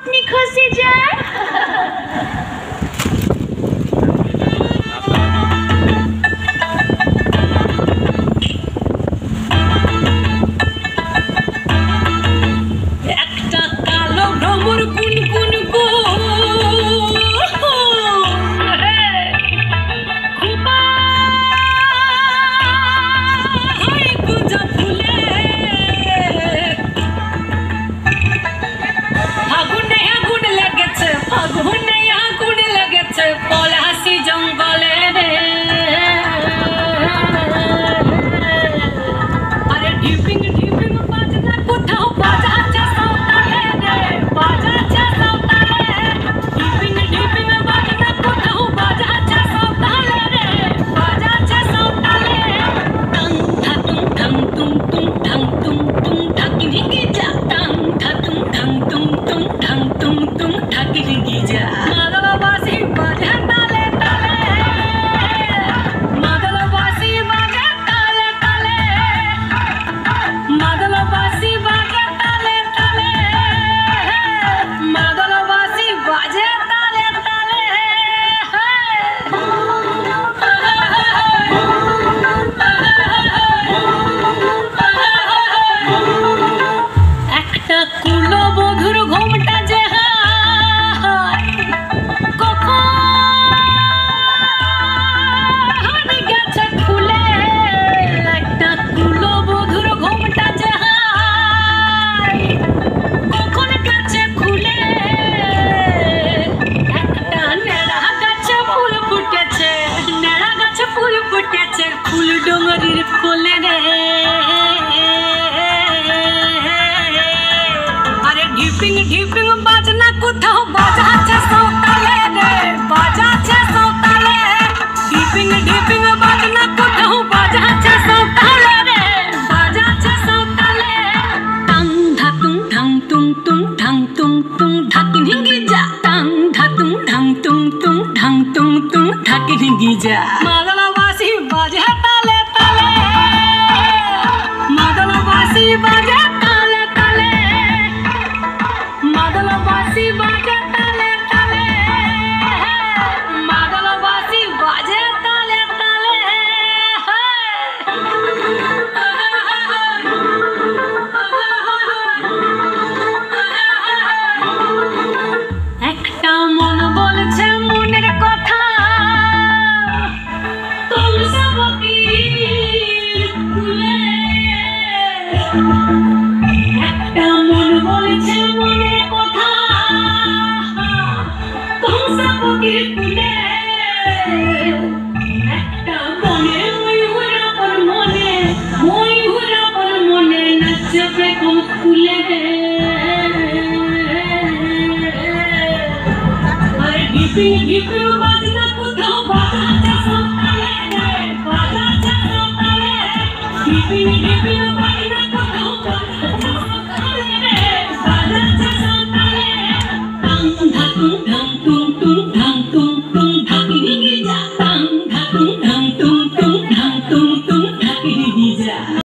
নিখোঁজে যায়। একটা কালো ভ্রমর গুনগুন গো ढिपिंग बाजना कोথাও বাজাচ্ছে সৌতালে রে বাজাচ্ছে সৌতালে ঢিপিंग বাজনা কোথাও বাজাচ্ছে সৌতালে রে বাজাচ্ছে সৌতালে টাং ধাতুং ধাং তুং তুং ধাং তুং তুং ধাকিন হিঙ্গি যা টাং ধাতুং ধাং তুং তুং ধাং তুং তুং ধাকিন হিঙ্গি যা মাদলাবাসী বাজে তালে তালে মাদলাবাসী বাজে তালে তালে মাদলাবাসী বাজে তালে তালে মাদলাবাসী বাজে তালে তালে একটা মন বলছে মনের কথা তুলসা বকির ফুলে একটা মন বলছে মনের কথা তুলসা বকির ফুলে একটা মনে ময়ূর আপন মনে নাচবে কোন ফুলে ঢিপিং ঢিপিং